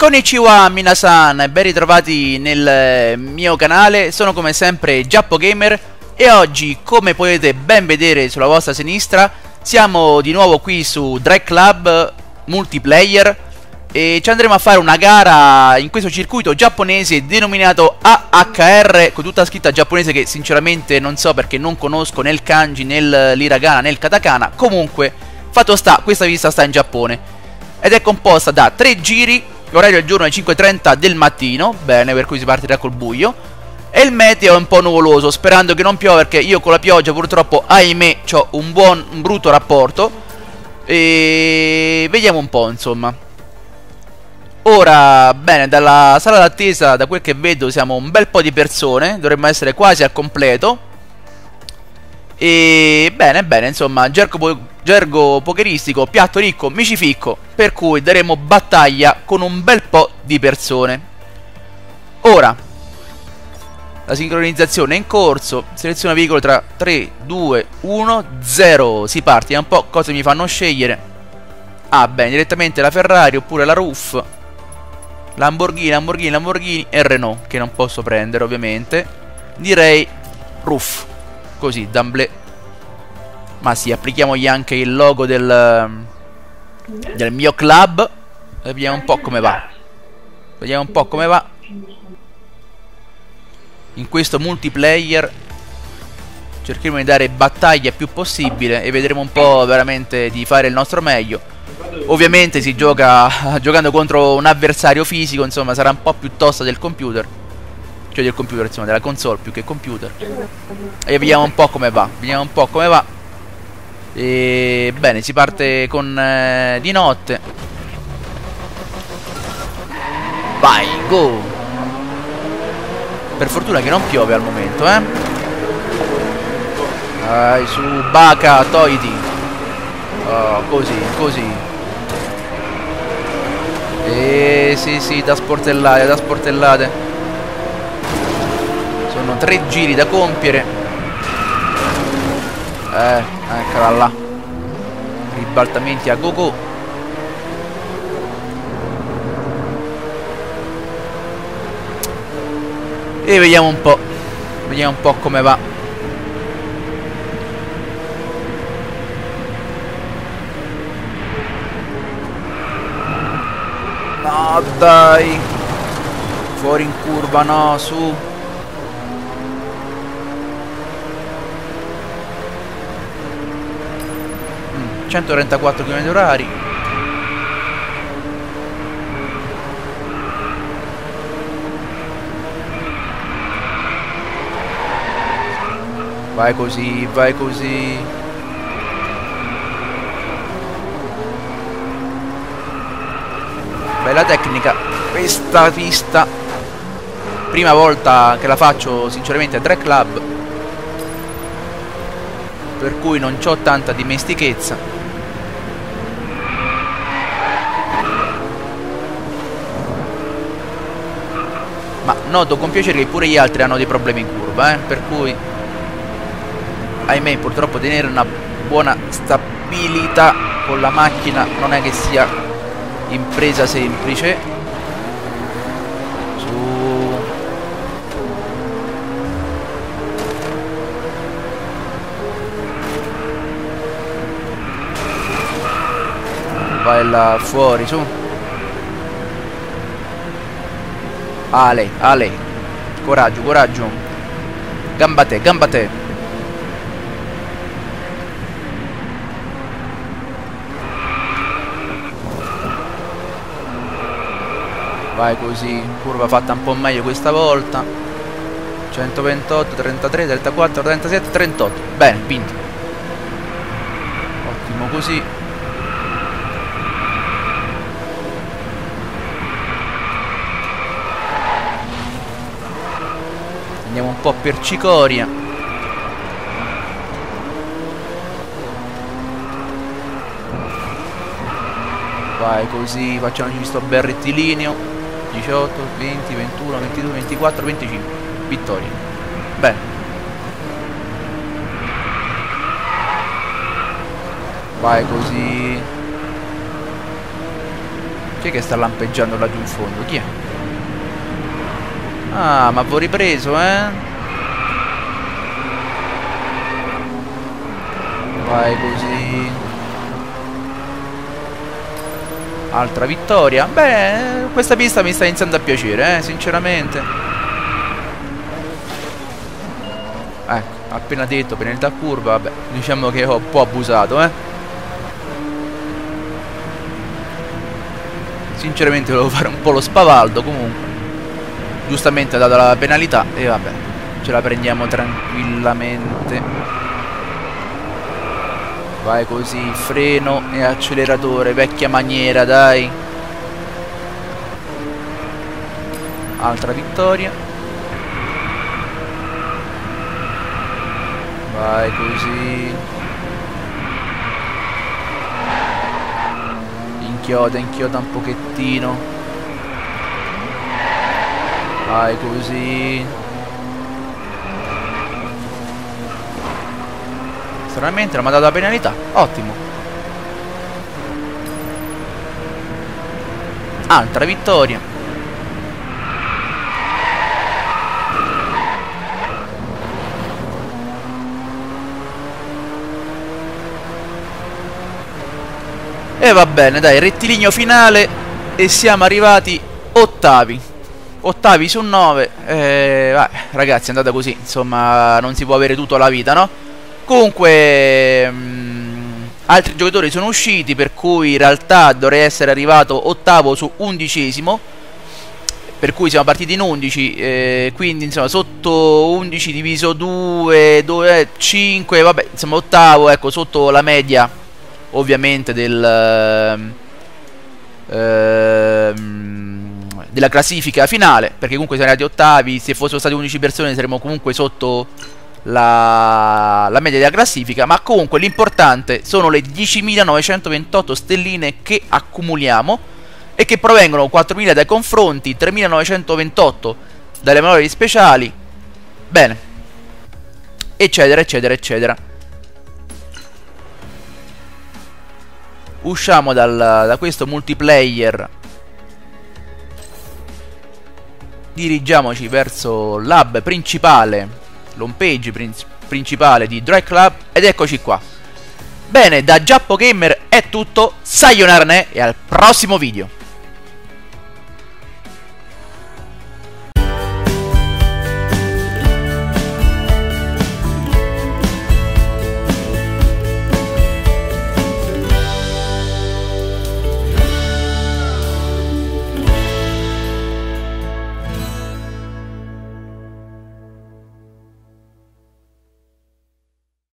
Konnichiwa minasan, ben ritrovati nel mio canale, sono come sempre JappoGamer e oggi, come potete ben vedere sulla vostra sinistra, siamo di nuovo qui su Drag Club Multiplayer e ci andremo a fare una gara in questo circuito giapponese denominato AHR, con tutta scritta giapponese che sinceramente non so perché non conosco né il kanji, né l'hiragana, né il katakana. Comunque, fatto sta, questa vista sta in Giappone ed è composta da 3 giri. L'orario del giorno è 5:30 del mattino, bene, per cui si partirà col buio. E il meteo è un po' nuvoloso, sperando che non piova, perché io con la pioggia purtroppo, ahimè, ho un brutto rapporto. E vediamo un po', insomma. Ora, bene, dalla sala d'attesa, da quel che vedo, siamo un bel po' di persone, dovremmo essere quasi al completo. E bene, bene, insomma, gergo pokeristico, piatto ricco, micificco, per cui daremo battaglia con un bel po' di persone. Ora, la sincronizzazione è in corso, seleziona veicolo tra 3, 2, 1, 0, si parte, vediamo un po' cosa mi fanno scegliere. Ah, bene, direttamente la Ferrari oppure la RUF, Lamborghini e Renault, che non posso prendere ovviamente. Direi RUF. Così, d'amblè. Ma sì, applichiamogli anche il logo del mio club. E vediamo un po' come va. Vediamo un po' come va in questo multiplayer. Cercheremo di dare battaglia il più possibile e vedremo un po' veramente di fare il nostro meglio. Ovviamente si gioca giocando contro un avversario fisico, insomma sarà un po' più tosta del computer. Cioè del computer, insomma, della console più che computer. E vediamo un po' come va. Vediamo un po' come va. E bene, si parte con di notte. Vai, go. Per fortuna che non piove al momento, Vai, su, Baka, togliti. Oh, così, così. Sì, da sportellate, da sportellate. Sono 3 giri da compiere. Eccola là. Ribaltamenti a go-go. E vediamo un po'. Vediamo un po' come va. No, dai. Fuori in curva, no, su. 134 km orari. Vai così, vai così. Bella tecnica questa pista. Prima volta che la faccio sinceramente a Drag Club, per cui non c'ho tanta dimestichezza. Ma noto con piacere che pure gli altri hanno dei problemi in curva, per cui ahimè purtroppo tenere una buona stabilità con la macchina non è che sia impresa semplice. Su. Vai là fuori, su. Ale, ale. Coraggio, coraggio. Gamba te, gamba te. Vai così. Curva fatta un po' meglio questa volta. 128, 33, 34, 37, 38. Bene, vinto. Ottimo così. Andiamo un po' per Cicoria. Vai così, facciamoci sto bel rettilineo. 18, 20, 21, 22, 24, 25. Vittoria. Bene. Vai così. Chi è che sta lampeggiando laggiù in fondo? Chi è? Ah, ma avevo ripreso, eh? Vai così. Altra vittoria. Beh, questa pista mi sta iniziando a piacere, sinceramente. Ecco, appena detto, penalità curva, vabbè, diciamo che ho un po' abusato, Sinceramente volevo fare un po' lo spavaldo, comunque. Giustamente ha dato la penalità e vabbè, ce la prendiamo tranquillamente. Vai così, freno e acceleratore, vecchia maniera, dai. Altra vittoria. Vai così. Inchioda un pochettino. Vai così. Stranamente non mi ha dato la penalità. Ottimo. Altra vittoria. E va bene, dai, rettilineo finale. E siamo arrivati ottavi. Ottavi su 9. Ragazzi, è andata così. Insomma, non si può avere tutto la vita, no? Comunque altri giocatori sono usciti, per cui in realtà dovrei essere arrivato ottavo su 11esimo, per cui siamo partiti in 11, quindi insomma sotto 11 diviso 2, 5, vabbè, insomma ottavo, ecco, sotto la media ovviamente della classifica finale, perché comunque siamo arrivati ottavi. Se fossero state 11 persone saremmo comunque sotto la media della classifica, ma comunque l'importante sono le 10.928 stelline che accumuliamo e che provengono 4.000 dai confronti, 3.928 dalle manovre speciali, bene, eccetera eccetera eccetera. Usciamo da questo multiplayer, dirigiamoci verso l'hub principale, l'home page principale di Drive Club, ed eccoci qua. Bene, da Giappo Gamer è tutto, sayonara e al prossimo video.